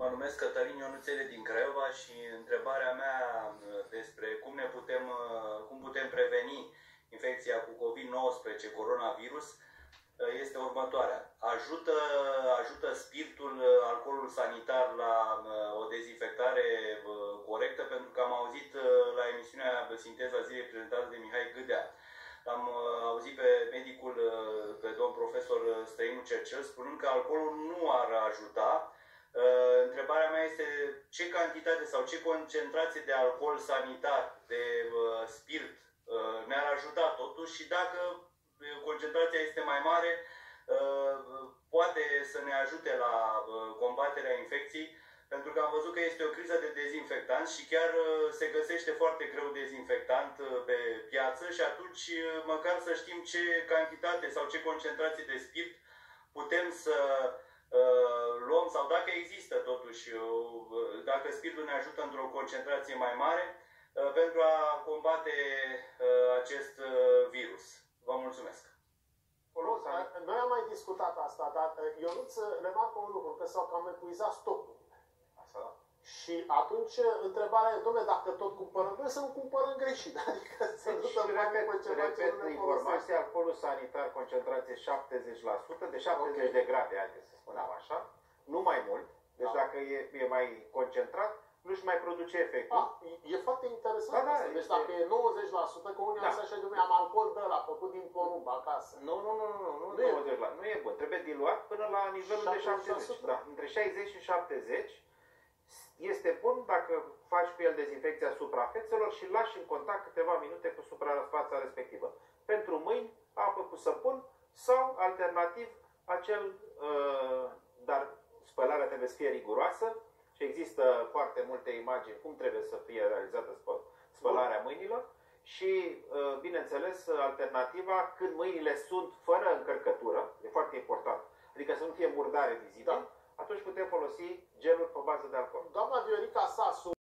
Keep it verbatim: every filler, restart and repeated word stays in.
Mă numesc Cătălin Ionuțele din Craiova și întrebarea mea despre cum ne putem, cum putem preveni infecția cu COVID nouăsprezece, coronavirus, este următoarea. Ajută, ajută spiritul, alcoolul sanitar la o dezinfectare corectă, pentru că am auzit la emisiunea Sinteza Zilei prezentată de Mihai Gâdea. Am auzit pe medicul, pe domn profesor Străinu Cercel, spunând că alcoolul nu ar ajuta. Întrebarea mea este ce cantitate sau ce concentrație de alcool sanitar, de spirit, ne-ar ajuta totuși și dacă concentrația este mai mare, poate să ne ajute la combaterea infecției, pentru că am văzut că este o criză de dezinfectanți și chiar se găsește foarte greu dezinfectant pe piață și atunci măcar să știm ce cantitate sau ce concentrație de spirit putem să luăm sau dacă există totuși, dacă spiritul ne ajută într-o concentrație mai mare pentru a combate acest virus. Vă mulțumesc! Noi am mai discutat asta, dar Ionuț remarcă un lucru, că s-au cam epuizat stocurile. Asta. Și atunci întrebarea e, dom'le, dacă tot cumpărăm, trebuie să nu cumpărăm greșit. Adică să nu dăm bani pe ceva ce nu ne informația, alcoolul sanitar, concentrație șaptezeci la sută, de șaptezeci okay. de grade, haideți să spunem așa, nu mai mult. Deci da. dacă e, e mai concentrat, nu-și mai produce efectul. Ah, e foarte interesant da, da, asta. Deci este... dacă e nouăzeci la sută, că unii da. am să așa, dom'le, am alcool de ăla, făcut din porumb acasă. Nu, nu, nu, nu, nu, nu, nouăzeci la sută, nu e bun. Trebuie diluat până la nivelul de șaptezeci. Da, între șaizeci și șaptezeci. Este bun dacă faci cu el dezinfecția suprafețelor și lași în contact câteva minute cu suprafața respectivă. Pentru mâini, apă cu săpun sau, alternativ, acel, uh, dar spălarea trebuie să fie riguroasă și există foarte multe imagini cum trebuie să fie realizată spă spălarea mâinilor și, uh, bineînțeles, alternativa, când mâinile sunt fără încărcătură, e foarte important, adică să nu fie murdare vizibil, da. atunci putem folosi geluri pe bază de alcool. Doamna Viorica Sasu